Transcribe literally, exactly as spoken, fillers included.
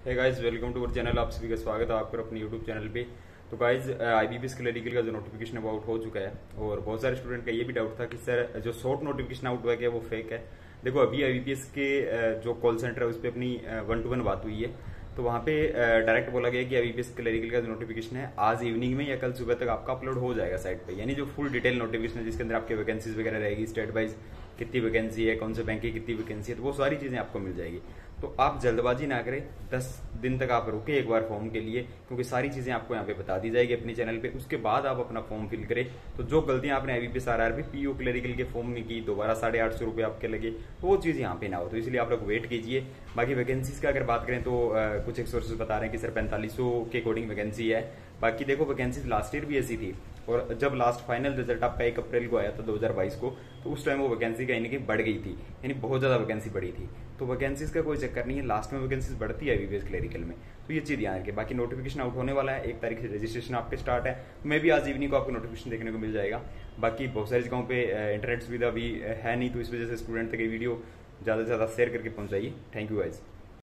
Hey guys, welcome to our channel. आप सभी का स्वागत है आपका अपने यूट्यूब चैनल पे। तो गाइस, आईबीपीएस क्लरिकल का जो नोटिफिकेशन है वो आउट हो चुका है और बहुत सारे स्टूडेंट का ये भी डाउट था कि सर जो शॉर्ट नोटिफिकेशन आउट हुआ है वो फेक है। देखो, अभी आईबीपीएस के अ, जो कॉल सेंटर है उस पर अपनी वन टू वन बात हुई है, तो वहाँ पे डायरेक्ट बोला गया कि आईबीपीएस क्लरिकल का जो नोटिफिकेशन है आज इवनिंग में या कल सुबह तक आपका अपलोड हो जाएगा साइट पे। यानी जो फुल डिटेल नोटिफिकेशन है जिसके अंदर आपके वैकेंसीज वगैरह रहेगी, स्टेट वाइज कितनी वैकेंसी है, कौन से बैंक की कितनी वैकेंसी है, तो वो सारी चीजें आपको मिल जाएगी। तो आप जल्दबाजी ना करें, दस दिन तक आप रुके एक बार फॉर्म के लिए, क्योंकि सारी चीजें आपको यहाँ पे बता दी जाएगी अपने चैनल पे। उसके बाद आप अपना फॉर्म फिल करें। तो जो गलतियां आपने आईबीपीएस आरआरबी पीओ क्लरिकल के फॉर्म में की, दोबारा साढ़े आठ सौ रुपए आपके लगे, तो वो चीज यहाँ पे ना हो। तो इसलिए आप लोग वेट कीजिए। बाकी वैकेंसीज का अगर बात करें तो आ, कुछ एक सोर्सेज बता रहे हैं कि सर पैंतालीस सौ के अकॉर्डिंग वैकेंसी है। बाकी देखो, वैकेंसीज लास्ट ईयर भी ऐसी थी और जब लास्ट फाइनल रिजल्ट आपका एक अप्रैल को आया था दो हज़ार बाईस को, तो उस टाइम वो वैकेंसी कहीं ना कहीं बढ़ गई थी, यानी बहुत ज्यादा वैकेंसी बढ़ी थी। तो वैकेंसीज का कोई चक्कर नहीं है, लास्ट में वैकेंसीज बढ़ती है आईबीपीएस क्लरिकल में। तो ये चीज ध्यान रखिए। बाकी नोटिफिकेशन आउट होने वाला है, एक तारीख से रजिस्ट्रेशन आपके स्टार्ट है। मैं भी आज इवनिंग को आपको नोटिफिकेशन देखने को मिल जाएगा। बाकी बहुत सारी जगहों पे इंटरनेट सुविधा भी है नहीं, तो इस वजह से स्टूडेंट तक ये वीडियो ज्यादा से ज्यादा शेयर करके पहुंचाइए। Thank you guys.